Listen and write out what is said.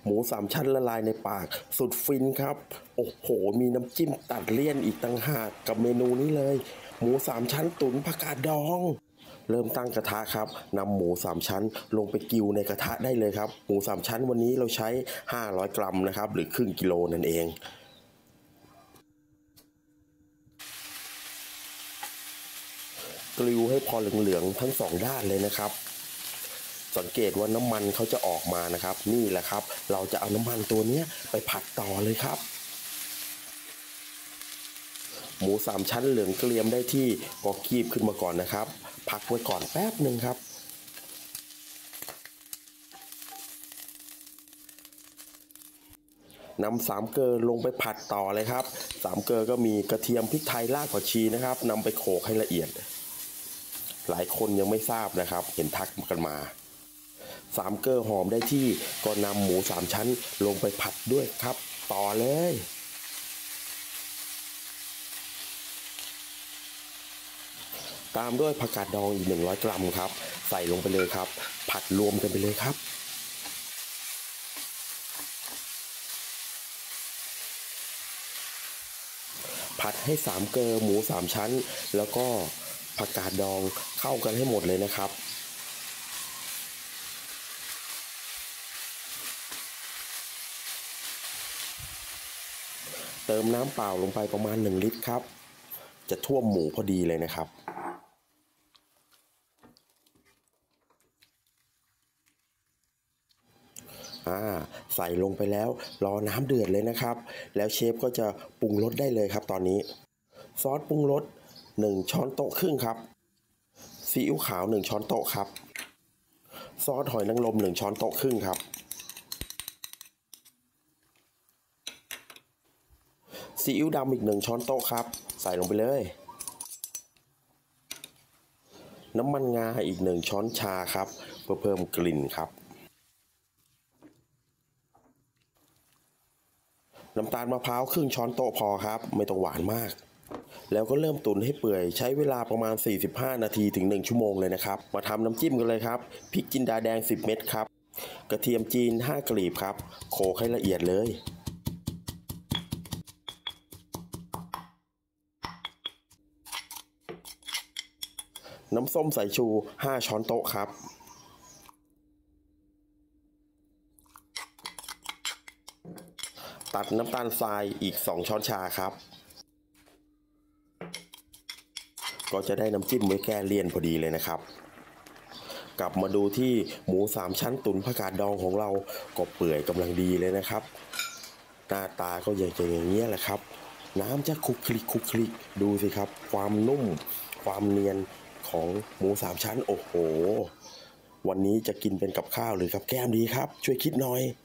หมูสามชั้นละลายในปากสุดฟินครับโอ้โหมีน้ำจิ้มตัดเลี่ยนอีกต่างหากกับเมนูนี้เลยหมูสามชั้นตุ๋นผักกาดดองเริ่มตั้งกระทะครับนำหมูสามชั้นลงไปกิ้วในกระทะได้เลยครับหมูสามชั้นวันนี้เราใช้500 กรัมนะครับหรือครึ่งกิโลนั่นเองกลิ้วให้พอเหลืองๆทั้งสองด้านเลยนะครับสังเกตว่าน้ำมันเขาจะออกมานะครับนี่แหละครับเราจะเอาน้ำมันตัวนี้ไปผัดต่อเลยครับหมูสามชั้นเหลืองเกรียมได้ที่ก็คีบขึ้นมาก่อนนะครับพักไว้ก่อนแป๊บหนึ่งครับนำสามเกลอลงไปผัดต่อเลยครับสามเกลอก็มีกระเทียมพริกไทยรากผักชีนะครับนำไปโขลกให้ละเอียดหลายคนยังไม่ทราบนะครับเห็นทักกันมาสามเกลอหอมได้ที่ก็นำหมูสามชั้นลงไปผัดด้วยครับต่อเลยตามด้วยผักกาดดองอีก100 กรัมครับใส่ลงไปเลยครับผัดรวมกันไปเลยครับผัดให้สามเกลอหมูสามชั้นแล้วก็ผักกาดดองเข้ากันให้หมดเลยนะครับเติมน้ำเปล่าลงไปประมาณ1 ลิตรครับจะท่วมหมูพอดีเลยนะครับใส่ลงไปแล้วรอน้ำเดือดเลยนะครับแล้วเชฟก็จะปรุงรสได้เลยครับตอนนี้ซอสปรุงรส1 ช้อนโต๊ะครึ่งครับซีอิ๊วขาว1 ช้อนโต๊ะครับซอสหอยนางรม1 ช้อนโต๊ะครึ่งครับซีอิ๊วดำอีก1 ช้อนโต๊ะครับใส่ลงไปเลยน้ำมันงาอีก1 ช้อนชาครับเพื่อเพิ่มกลิ่นครับน้ำตาลมะพร้าวครึ่งช้อนโต๊ะพอครับไม่ต้องหวานมากแล้วก็เริ่มตุ๋นให้เปื่อยใช้เวลาประมาณ45 นาทีถึง1 ชั่วโมงเลยนะครับมาทำน้ำจิ้มกันเลยครับพริกจินดาแดง10 เม็ดครับกระเทียมจีน5 กลีบครับโขลกให้ละเอียดเลยน้ำส้มสายชู5 ช้อนโต๊ะครับตัดน้ำตาลทรายอีก2 ช้อนชาครับก็จะได้น้ำจิ้มไว้แก้เลี่ยนพอดีเลยนะครับกลับมาดูที่หมูสามชั้นตุ๋นผักกาดดองของเราก็เปื่อยกำลังดีเลยนะครับหน้าตาก็อย่างนี้แหละครับน้ำจะคลุกคลิกดูสิครับความนุ่มความเนียนของหมูสามชั้นโอ้โหวันนี้จะกินเป็นกับข้าวหรือกับแก้มดีครับช่วยคิดหน่อย